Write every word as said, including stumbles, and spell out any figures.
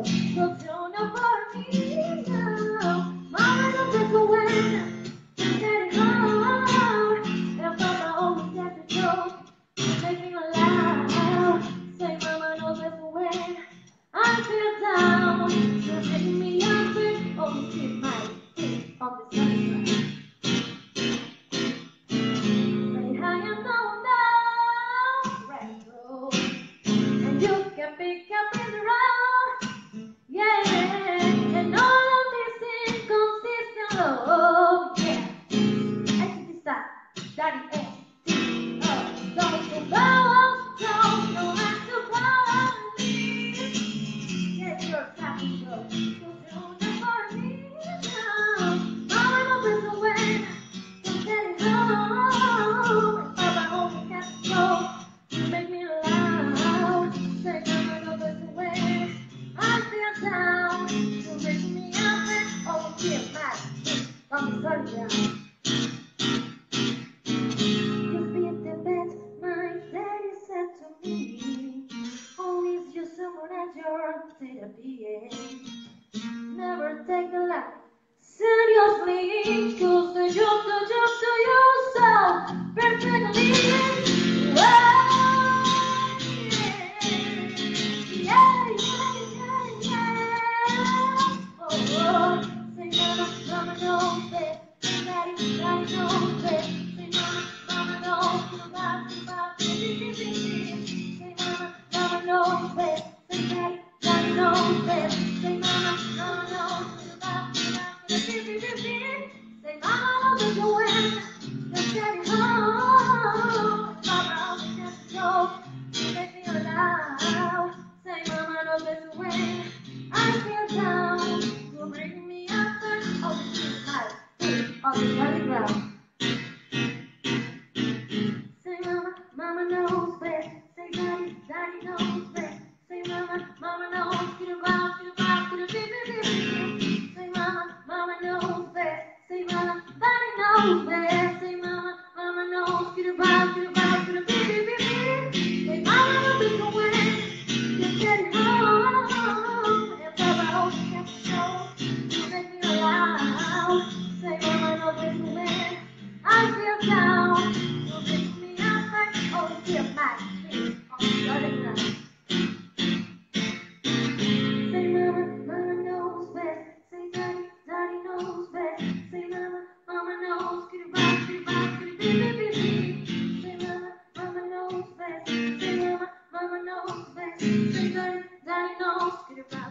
go. So don't know for me now. Mama, don't take away. Daddy, home. And Papa always got to go. Make me laugh. Say, Mama, don't take away. I feel down. You're making me happy. Always keep my feet on the sunny side. Say hi and no, no. Retro. And you can pick up in the road. Yeah. And all of this inconsistent love. Yeah. I think it's that. Daddy, eh. Oh, don't you go, don't know how to follow me. Get your happy go. So don't for me now. Mama, don't press away. Don't get it home. And Papa only has to go. You make me loud. Say, Mama, don't press away. I feel down. You make me up and oh, feel mad. On the sunny ground. Never take the life seriously, cause the job, the job to yourself perfectly. Oh, yeah, yeah, yeah, yeah. Oh, oh. Say mama, mama knows it. Say daddy, daddy knows it. Say mama, mama knows it. About, about, say mama, mama knows it. Say daddy, daddy knows it. Say mama, mama knows about, about, say mama, don't go in. Just daddy home. Mama always has to go. You make me loud. Say mama, don't get away. I feel down. You bring me up and always keep my feet on the solid ground. Say mama, mama knows best. Say daddy, daddy knows best. Say mama, mama knows. Get about, get about, get a beep, beep, beep, beep. Say mama, mama knows best. Say mama, daddy knows best. Say mama, mama knows. Get about, get about, get a beep, beep, beep, beep. Say mama, don't take away. Just get it home. And Papa always has to show. You make me loud. Say mama, don't take away. I feel down. You make me up and always feel my feet on the solid ground. Say mama, mama knows best. Say daddy, daddy knows best. Say mama, mama knows. Get about, get about, get a beep, beep, beep, beep. Say mama, mama knows best. Say mama, mama knows best. Say daddy, daddy knows. Get about.